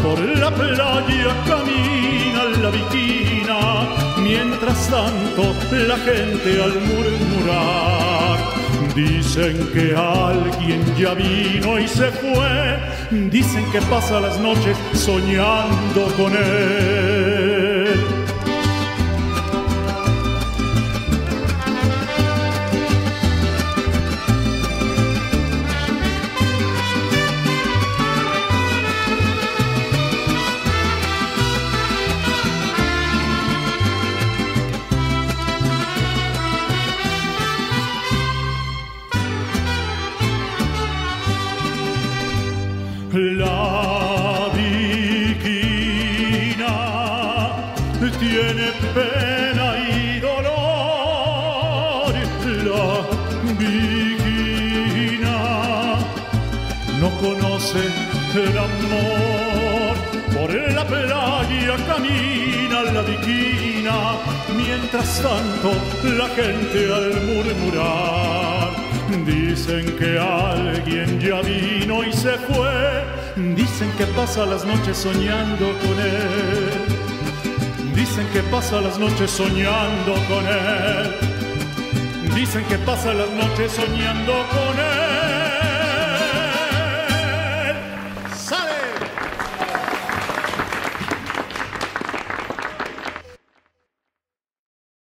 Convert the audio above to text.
Por la playa camina la viquina, mientras tanto la gente al murmurar dicen que alguien ya vino y se fue, dicen que pasa las noches soñando con él. La viquina tiene pena y dolor. La viquina no conoce el amor. Por la playa camina la viquina, mientras tanto la gente al murmurar dicen que alguien ya vino y se fue, dicen que pasa las noches soñando con él, dicen que pasa las noches soñando con él, dicen que pasa las noches soñando con él.